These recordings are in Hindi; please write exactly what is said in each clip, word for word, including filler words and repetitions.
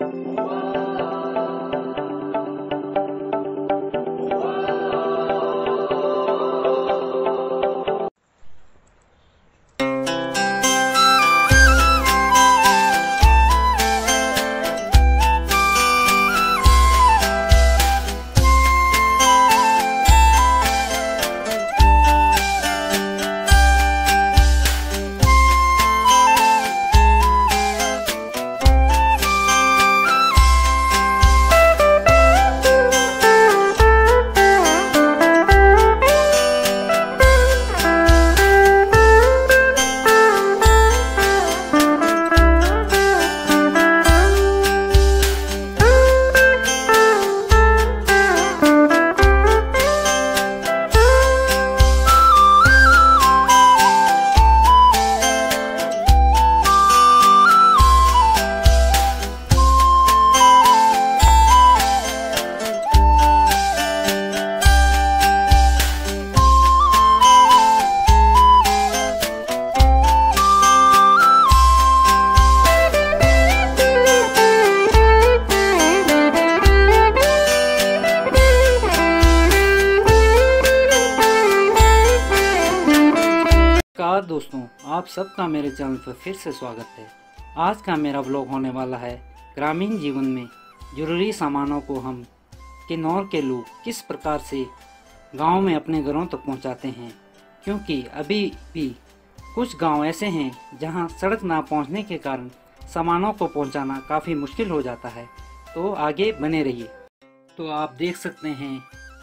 नमस्कार दोस्तों, आप सबका मेरे चैनल पर फिर से स्वागत है। आज का मेरा व्लॉग होने वाला है ग्रामीण जीवन में जरूरी सामानों को हम किन्नौर के लोग किस प्रकार से गांव में अपने घरों तक पहुंचाते हैं, क्योंकि अभी भी कुछ गांव ऐसे हैं जहां सड़क ना पहुंचने के कारण सामानों को पहुंचाना काफ़ी मुश्किल हो जाता है। तो आगे बने रहिए। तो आप देख सकते हैं,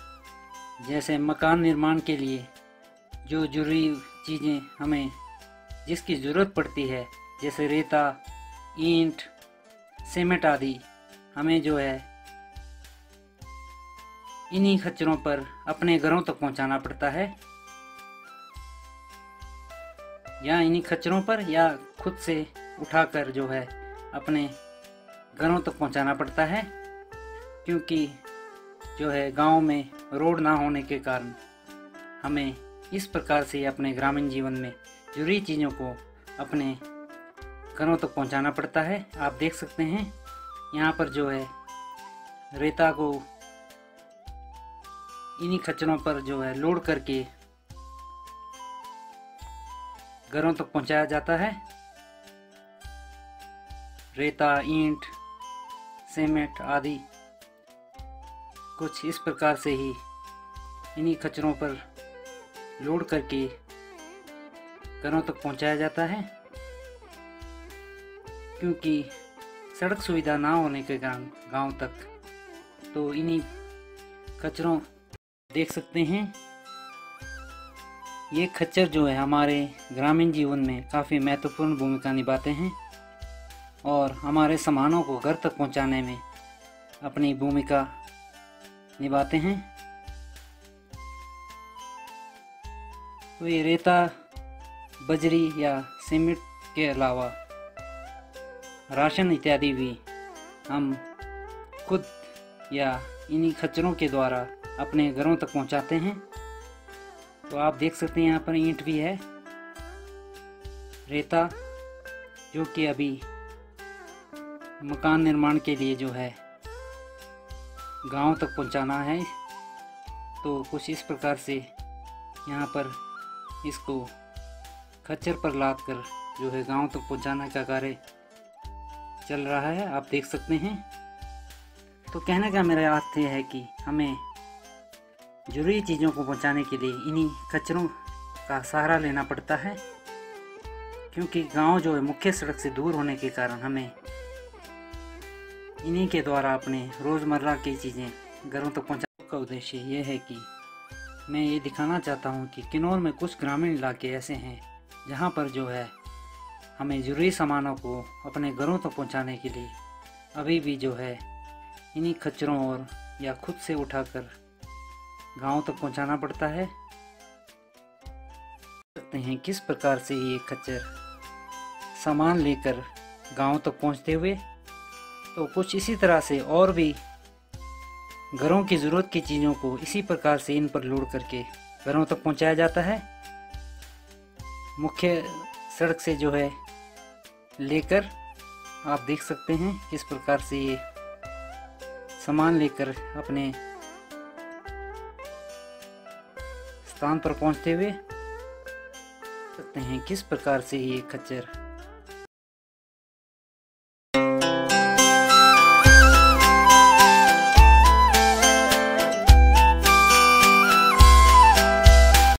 जैसे मकान निर्माण के लिए जो जरूरी चीज़ें हमें जिसकी ज़रूरत पड़ती है, जैसे रेता, ईंट, सीमेंट आदि, हमें जो है इन्हीं खच्चरों पर अपने घरों तक पहुंचाना पड़ता है, या इन्हीं खच्चरों पर या खुद से उठाकर जो है अपने घरों तक पहुंचाना पड़ता है। क्योंकि जो है गांव में रोड ना होने के कारण हमें इस प्रकार से अपने ग्रामीण जीवन में जरूरी चीज़ों को अपने घरों तक पहुंचाना पड़ता है। आप देख सकते हैं यहाँ पर जो है रेता को इन्हीं खच्चरों पर जो है लोड करके घरों तक पहुंचाया जाता है। रेता, ईंट, सीमेंट आदि कुछ इस प्रकार से ही इन्हीं खच्चरों पर लोड करके घरों तक पहुंचाया जाता है। क्योंकि सड़क सुविधा ना होने के कारण गांव तक तो इन्हीं खच्चरों देख सकते हैं। ये खच्चर जो है हमारे ग्रामीण जीवन में काफ़ी महत्वपूर्ण भूमिका निभाते हैं और हमारे सामानों को घर तक पहुंचाने में अपनी भूमिका निभाते हैं। तो ये रेता, बजरी या सीमेंट के अलावा राशन इत्यादि भी हम खुद या इन्हीं खच्चरों के द्वारा अपने घरों तक पहुंचाते हैं। तो आप देख सकते हैं यहाँ पर ईंट भी है, रेता जो कि अभी मकान निर्माण के लिए जो है गांव तक पहुंचाना है। तो कुछ इस प्रकार से यहाँ पर इसको खच्चर पर लाद कर जो है गांव तक पहुंचाने का कार्य चल रहा है, आप देख सकते हैं। तो कहने का मेरा अर्थ यह है कि हमें जरूरी चीज़ों को पहुंचाने के लिए इन्हीं खच्चरों का सहारा लेना पड़ता है। क्योंकि गांव जो है मुख्य सड़क से दूर होने के कारण हमें इन्हीं के द्वारा अपने रोज़मर्रा की चीज़ें घरों तक पहुंचाने का उद्देश्य यह है कि मैं ये दिखाना चाहता हूँ कि किन्नौर में कुछ ग्रामीण इलाके ऐसे हैं जहाँ पर जो है हमें ज़रूरी सामानों को अपने घरों तक पहुँचाने के लिए अभी भी जो है इन्हीं खच्चरों और या खुद से उठाकर गांव तक पहुँचाना पड़ता है। देखते हैं किस प्रकार से ये खच्चर सामान लेकर गांव तक पहुँचते हुए। तो कुछ इसी तरह से और भी घरों की ज़रूरत की चीज़ों को इसी प्रकार से इन पर लोड करके घरों तक पहुंचाया जाता है। मुख्य सड़क से जो है लेकर आप देख सकते हैं किस प्रकार से ये सामान लेकर अपने स्थान पर पहुंचते हुए सकते हैं किस प्रकार से ये खच्चर